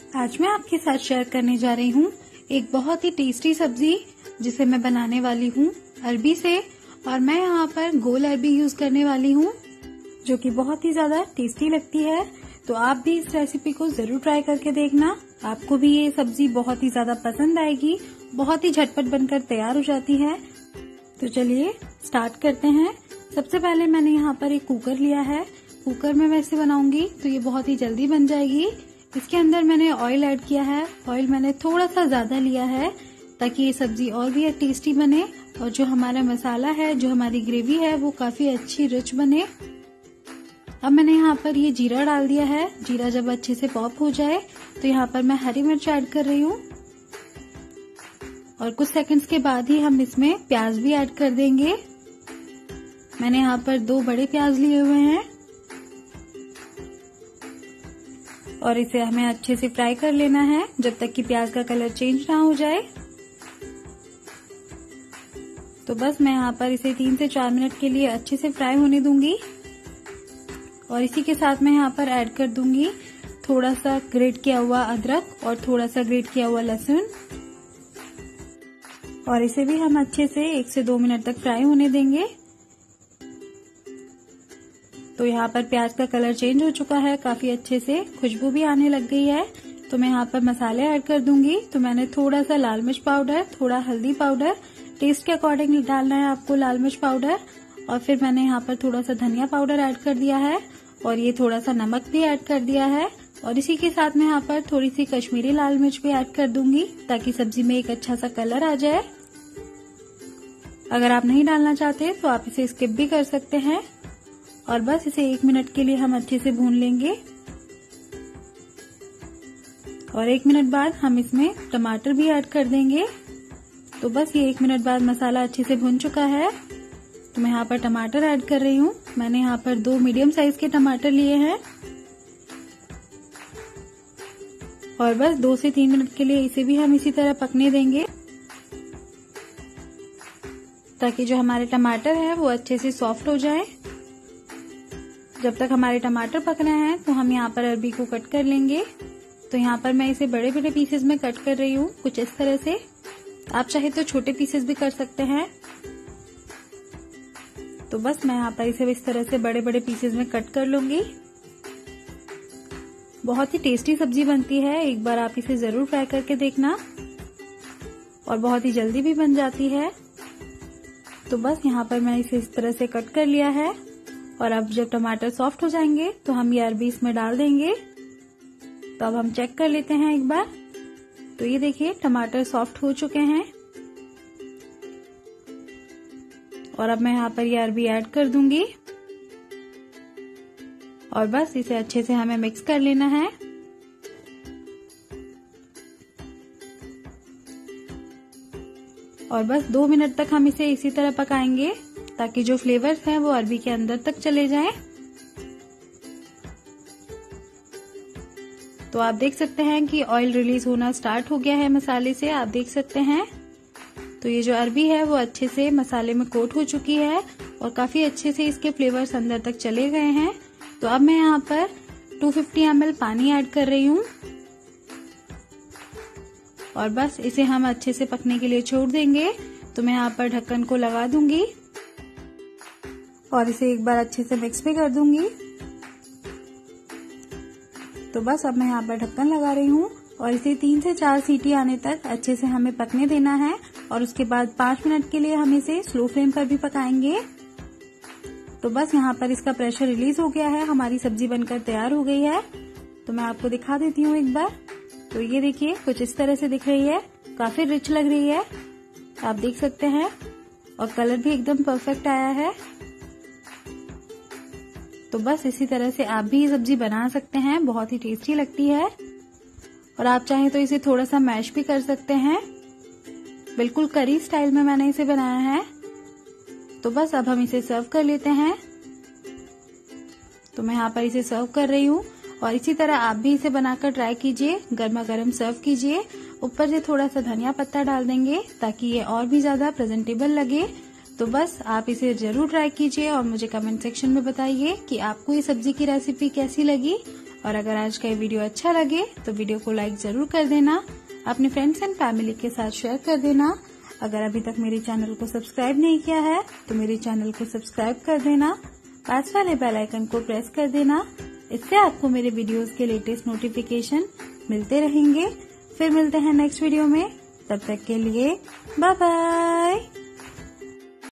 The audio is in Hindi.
आज मैं आपके साथ शेयर करने जा रही हूँ एक बहुत ही टेस्टी सब्जी जिसे मैं बनाने वाली हूँ अरबी से। और मैं यहाँ पर गोल अरबी यूज करने वाली हूँ जो कि बहुत ही ज्यादा टेस्टी लगती है। तो आप भी इस रेसिपी को जरूर ट्राई करके देखना, आपको भी ये सब्जी बहुत ही ज्यादा पसंद आएगी। बहुत ही झटपट बनकर तैयार हो जाती है। तो चलिए स्टार्ट करते हैं। सबसे पहले मैंने यहाँ पर एक कुकर लिया है। कुकर में मैं इसे बनाऊंगी तो ये बहुत ही जल्दी बन जाएगी। इसके अंदर मैंने ऑयल ऐड किया है। ऑयल मैंने थोड़ा सा ज्यादा लिया है ताकि ये सब्जी और भी टेस्टी बने और जो हमारा मसाला है, जो हमारी ग्रेवी है, वो काफी अच्छी रिच बने। अब मैंने यहाँ पर ये जीरा डाल दिया है। जीरा जब अच्छे से पॉप हो जाए तो यहाँ पर मैं हरी मिर्च ऐड कर रही हूँ और कुछ सेकंड्स के बाद ही हम इसमें प्याज भी ऐड कर देंगे। मैंने यहाँ पर 2 बड़े प्याज लिए हुए हैं और इसे हमें अच्छे से फ्राई कर लेना है जब तक कि प्याज का कलर चेंज ना हो जाए। तो बस मैं यहाँ पर इसे 3 से 4 मिनट के लिए अच्छे से फ्राई होने दूंगी। और इसी के साथ मैं यहाँ पर ऐड कर दूंगी थोड़ा सा ग्रेट किया हुआ अदरक और थोड़ा सा ग्रेट किया हुआ लहसुन और इसे भी हम अच्छे से 1 से 2 मिनट तक फ्राई होने देंगे। तो यहाँ पर प्याज का कलर चेंज हो चुका है, काफी अच्छे से खुशबू भी आने लग गई है। तो मैं यहाँ पर मसाले ऐड कर दूंगी। तो मैंने थोड़ा सा लाल मिर्च पाउडर, थोड़ा हल्दी पाउडर, टेस्ट के अकॉर्डिंग डालना है आपको लाल मिर्च पाउडर, और फिर मैंने यहाँ पर थोड़ा सा धनिया पाउडर ऐड कर दिया है और ये थोड़ा सा नमक भी ऐड कर दिया है। और इसी के साथ मैं यहाँ पर थोड़ी सी कश्मीरी लाल मिर्च भी ऐड कर दूंगी ताकि सब्जी में एक अच्छा सा कलर आ जाए। अगर आप नहीं डालना चाहते तो आप इसे स्किप भी कर सकते हैं। और बस इसे 1 मिनट के लिए हम अच्छे से भून लेंगे। और 1 मिनट बाद हम इसमें टमाटर भी ऐड कर देंगे। तो बस ये 1 मिनट बाद मसाला अच्छे से भून चुका है। तो मैं यहाँ पर टमाटर ऐड कर रही हूँ। मैंने यहाँ पर 2 मीडियम साइज के टमाटर लिए हैं और बस 2 से 3 मिनट के लिए इसे भी हम इसी तरह पकने देंगे ताकि जो हमारे टमाटर है वो अच्छे से सॉफ्ट हो जाए। जब तक हमारे टमाटर पक रहे हैं तो हम यहाँ पर अरबी को कट कर लेंगे। तो यहाँ पर मैं इसे बड़े बड़े पीसेस में कट कर रही हूँ, कुछ इस तरह से। आप चाहे तो छोटे पीसेस भी कर सकते हैं। तो बस मैं यहाँ पर इसे इस तरह से बड़े बड़े पीसेस में कट कर लूंगी। बहुत ही टेस्टी सब्जी बनती है, एक बार आप इसे जरूर ट्राई करके देखना और बहुत ही जल्दी भी बन जाती है। तो बस यहाँ पर मैं इसे इस तरह से कट कर लिया है और अब जब टमाटर सॉफ्ट हो जाएंगे तो हम ये अरबी इसमें डाल देंगे। तो अब हम चेक कर लेते हैं एक बार। तो ये देखिए टमाटर सॉफ्ट हो चुके हैं और अब मैं यहाँ पर ये अरबी ऐड कर दूंगी और बस इसे अच्छे से हमें मिक्स कर लेना है। और बस 2 मिनट तक हम इसे इसी तरह पकाएंगे ताकि जो फ्लेवर्स हैं वो अरबी के अंदर तक चले जाएं। तो आप देख सकते हैं कि ऑयल रिलीज होना स्टार्ट हो गया है मसाले से, आप देख सकते हैं। तो ये जो अरबी है वो अच्छे से मसाले में कोट हो चुकी है और काफी अच्छे से इसके फ्लेवर्स अंदर तक चले गए हैं। तो अब मैं यहाँ पर 250 ml पानी ऐड कर रही हूँ और बस इसे हम अच्छे से पकने के लिए छोड़ देंगे। तो मैं यहाँ पर ढक्कन को लगा दूंगी और इसे एक बार अच्छे से मिक्स भी कर दूंगी। तो बस अब मैं यहाँ पर ढक्कन लगा रही हूँ और इसे 3 से 4 सीटी आने तक अच्छे से हमें पकने देना है और उसके बाद 5 मिनट के लिए हम इसे स्लो फ्लेम पर भी पकाएंगे। तो बस यहाँ पर इसका प्रेशर रिलीज हो गया है, हमारी सब्जी बनकर तैयार हो गई है। तो मैं आपको दिखा देती हूँ एक बार। तो ये देखिए कुछ इस तरह से दिख रही है, काफी रिच लग रही है, आप देख सकते हैं। और कलर भी एकदम परफेक्ट आया है। तो बस इसी तरह से आप भी ये सब्जी बना सकते हैं, बहुत ही टेस्टी लगती है। और आप चाहें तो इसे थोड़ा सा मैश भी कर सकते हैं। बिल्कुल करी स्टाइल में मैंने इसे बनाया है। तो बस अब हम इसे सर्व कर लेते हैं। तो मैं यहाँ पर इसे सर्व कर रही हूँ और इसी तरह आप भी इसे बनाकर ट्राई कीजिए, गर्मा गर्म सर्व कीजिए। ऊपर से थोड़ा सा धनिया पत्ता डाल देंगे ताकि ये और भी ज्यादा प्रेजेंटेबल लगे। तो बस आप इसे जरूर ट्राई कीजिए और मुझे कमेंट सेक्शन में बताइए कि आपको ये सब्जी की रेसिपी कैसी लगी और अगर आज का ये वीडियो अच्छा लगे तो वीडियो को लाइक जरूर कर देना, अपने फ्रेंड्स एंड फैमिली के साथ शेयर कर देना। अगर अभी तक मेरे चैनल को सब्सक्राइब नहीं किया है तो मेरे चैनल को सब्सक्राइब कर देना, पास वाले बेल आइकन को प्रेस कर देना। इससे आपको मेरे वीडियोस के लेटेस्ट नोटिफिकेशन मिलते रहेंगे। फिर मिलते हैं नेक्स्ट वीडियो में, तब तक के लिए बाय बाय।